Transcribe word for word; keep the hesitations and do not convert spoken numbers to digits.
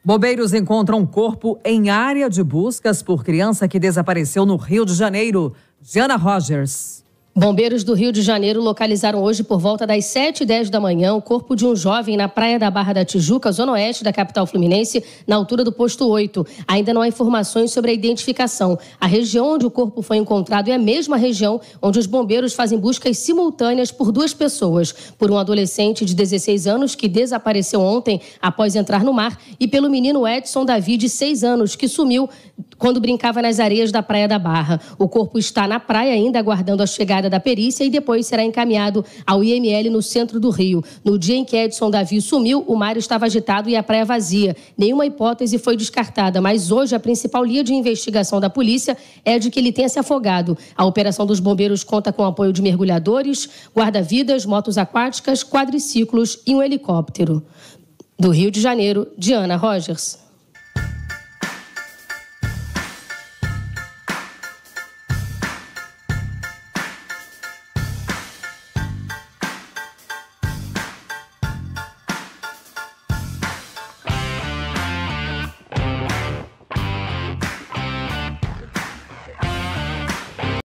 Bombeiros encontram um corpo em área de buscas por criança que desapareceu no Rio de Janeiro. Diana Rogers. Bombeiros do Rio de Janeiro localizaram hoje por volta das sete e dez da manhã o corpo de um jovem na praia da Barra da Tijuca, zona oeste da capital fluminense, na altura do posto oito. Ainda não há informações sobre a identificação. A região onde o corpo foi encontrado é a mesma região onde os bombeiros fazem buscas simultâneas por duas pessoas. Por um adolescente de dezesseis anos que desapareceu ontem após entrar no mar e pelo menino Edson Davi, de seis anos, que sumiu quando brincava nas areias da Praia da Barra. O corpo está na praia ainda aguardando a chegada da perícia e depois será encaminhado ao I M L no centro do Rio. No dia em que Edson Davi sumiu, o mar estava agitado e a praia vazia. Nenhuma hipótese foi descartada, mas hoje a principal linha de investigação da polícia é de que ele tenha se afogado. A operação dos bombeiros conta com o apoio de mergulhadores, guarda-vidas, motos aquáticas, quadriciclos e um helicóptero. Do Rio de Janeiro, Diana Rogers.